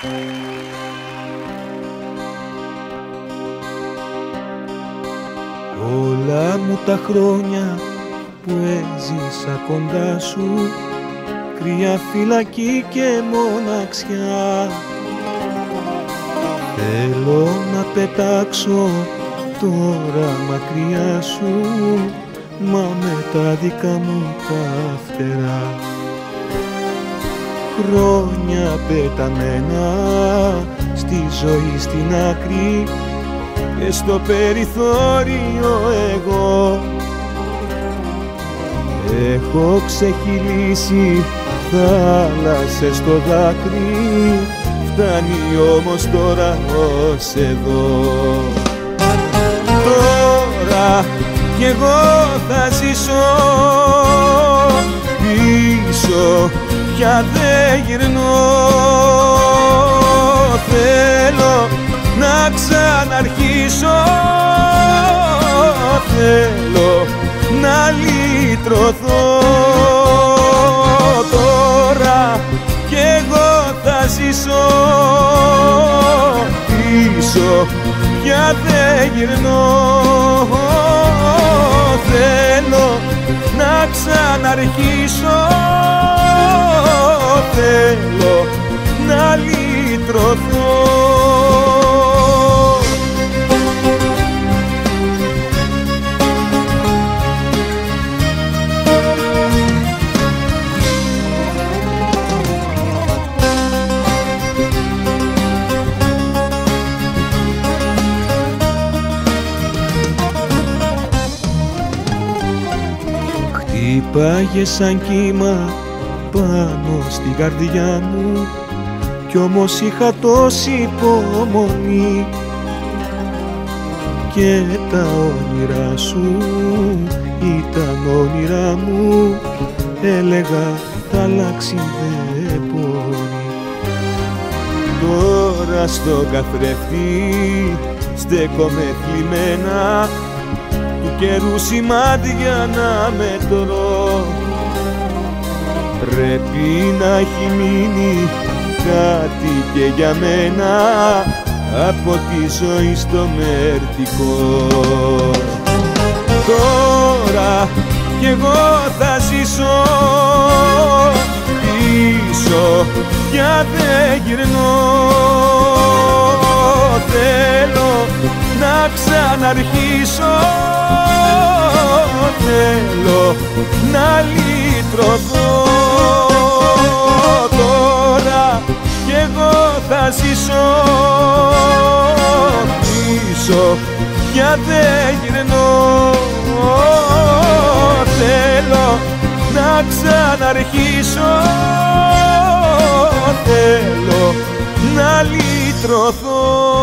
Όλα μου τα χρόνια που έζησα κοντά σου, κρύα φυλακή και μοναξιά, θέλω να πετάξω τώρα μακριά σου, μα με τα δικά μου τα φτερά. Χρόνια πεταμένα στη ζωή στην άκρη και στο περιθώριο εγώ έχω ξεχυλήσει θάλασσες στο δάκρυ, φτάνει όμως τώρα ως εδώ. Τώρα κι εγώ θα ζήσω, πίσω πια δεν γυρνώ, θέλω να ξαναρχίσω, θέλω να λυτρωθώ. Τώρα κι εγώ θα ζήσω, πίσω πια δεν γυρνώ, θέλω να ξαναρχίσω, θέλω να λυτρωθώ. Χτύπαγε σαν κύμα πάνω στην καρδιά μου, κι όμως είχα τόση υπομονή και τα όνειρά σου ήταν όνειρά μου, έλεγα θα αλλάξει δεν μπορεί. Τώρα στο καθρέφτη στέκομαι θλιμμένα, του καιρού σημάδια να μετρώ, πρέπει να έχει μείνει κάτι και για μένα από τη ζωή στο μερτικό. Τώρα κι εγώ θα ζήσω, πίσω πια δεν γυρνώ, θέλω να ξαναρχίσω, θέλω να λυτρωθώ. Τώρα κι εγώ θα ζήσω, πίσω πια δεν γυρνώ, θέλω να ξαναρχίσω, θέλω να λυτρωθώ.